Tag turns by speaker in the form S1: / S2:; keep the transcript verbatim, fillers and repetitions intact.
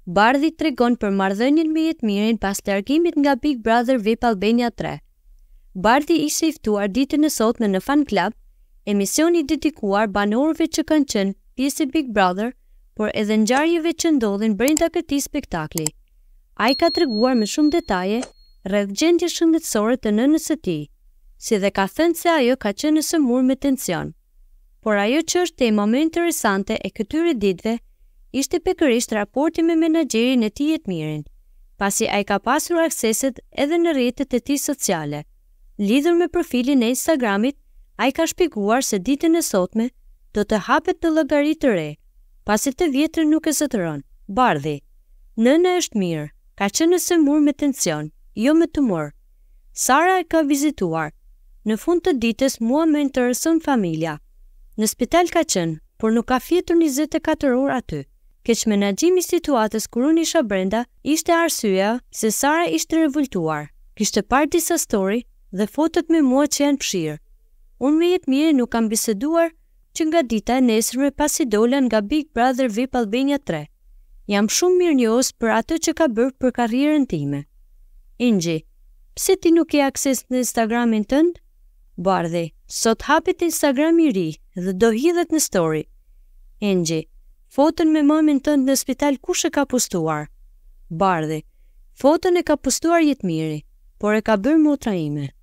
S1: Bardhi tregon për marrëdhënien me Jetmirin pas largimit nga Big Brother V I P Albania tre. Bardhi ishte i ftuar ditën e sotme në Fan Club, emisioni dedikuar banorëve që kanë qenë pjesë e Big Brother, por edhe ngjarjeve që ndodhin brenda këtij spektakli. Ai ka treguar me shumë detaje rreth gjendjes shëndetësore të nënës së tij, si dhe ka thënë se ajo ka qenë e sëmurë me tension. Por ajo që është tema më interesante e këtyre ditëve ishte pikërisht raporti me menaxherin e tij Jetmirin, pasi ai ka pasur akseset edhe në rrjetet e tij sociale. Lidhur me profilin e Instagramit, ai ka shpjeguar se ditën e sotme do të hapet një llogari të re, pasi të vjetrën nuk e zotëron. Bardhi: nëna është mirë, ka qenë e sëmurë me tension, jo me tumor. Sara e ka vizituar. Në fund të ditës mua më intereson familja. Në spital ka qenë, por nuk ka fjetur njëzet e katër orë aty. Keq menaxhimi i situatës kur unë isha brenda ishte arsyeja se Sara ishte revoltuar. Kishte parë disa story dhe fotot me mua që janë fshirë. Unë me Jetmirin nuk kam biseduar që nga dita e nesërme pasi dola nga Big Brother V I P Albania tre. Jam shumë mirënjohës për atë që ka bërë për karrierën time. Ingji: pse ti nuk ke akses në Instagramin tënd? Bardhi: sot hapet Instagram i ri dhe do hidhet në story. Ingji: foton me mamin tënd në spital kush e ka postuar? Bardhi: foton e ka postuar Jetmiri, por e ka bërë motra ime.